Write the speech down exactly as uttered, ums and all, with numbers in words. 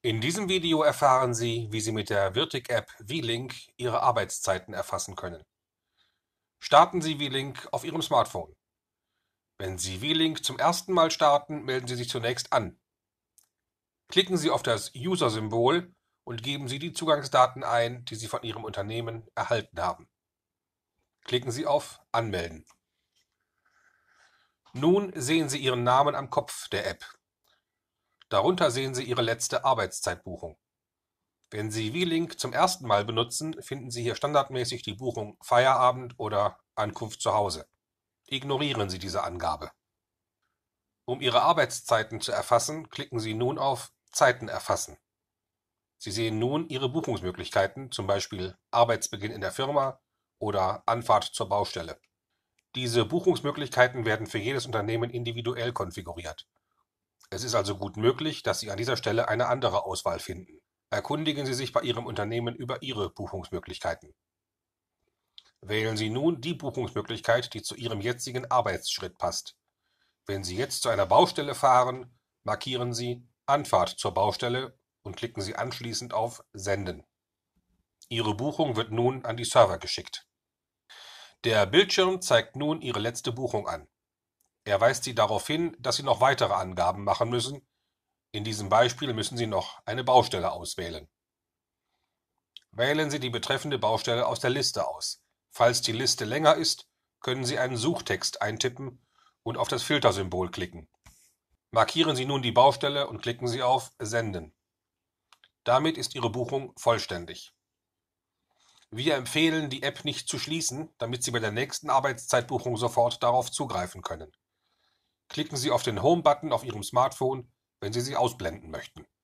In diesem Video erfahren Sie, wie Sie mit der Virtic-App V-Link Ihre Arbeitszeiten erfassen können. Starten Sie V-Link auf Ihrem Smartphone. Wenn Sie V-Link zum ersten Mal starten, melden Sie sich zunächst an. Klicken Sie auf das User-Symbol und geben Sie die Zugangsdaten ein, die Sie von Ihrem Unternehmen erhalten haben. Klicken Sie auf Anmelden. Nun sehen Sie Ihren Namen am Kopf der App. Darunter sehen Sie Ihre letzte Arbeitszeitbuchung. Wenn Sie V-Link zum ersten Mal benutzen, finden Sie hier standardmäßig die Buchung Feierabend oder Ankunft zu Hause. Ignorieren Sie diese Angabe. Um Ihre Arbeitszeiten zu erfassen, klicken Sie nun auf Zeiten erfassen. Sie sehen nun Ihre Buchungsmöglichkeiten, zum Beispiel Arbeitsbeginn in der Firma oder Anfahrt zur Baustelle. Diese Buchungsmöglichkeiten werden für jedes Unternehmen individuell konfiguriert. Es ist also gut möglich, dass Sie an dieser Stelle eine andere Auswahl finden. Erkundigen Sie sich bei Ihrem Unternehmen über Ihre Buchungsmöglichkeiten. Wählen Sie nun die Buchungsmöglichkeit, die zu Ihrem jetzigen Arbeitsschritt passt. Wenn Sie jetzt zu einer Baustelle fahren, markieren Sie Anfahrt zur Baustelle und klicken Sie anschließend auf Senden. Ihre Buchung wird nun an die Server geschickt. Der Bildschirm zeigt nun Ihre letzte Buchung an. Er weist Sie darauf hin, dass Sie noch weitere Angaben machen müssen. In diesem Beispiel müssen Sie noch eine Baustelle auswählen. Wählen Sie die betreffende Baustelle aus der Liste aus. Falls die Liste länger ist, können Sie einen Suchtext eintippen und auf das Filtersymbol klicken. Markieren Sie nun die Baustelle und klicken Sie auf Senden. Damit ist Ihre Buchung vollständig. Wir empfehlen, die App nicht zu schließen, damit Sie bei der nächsten Arbeitszeitbuchung sofort darauf zugreifen können. Klicken Sie auf den Home-Button auf Ihrem Smartphone, wenn Sie sie ausblenden möchten.